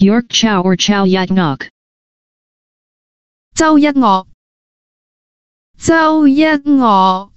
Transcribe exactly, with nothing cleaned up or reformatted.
York Chow or Chow Yat Ngok. 周一嶽，周一嶽。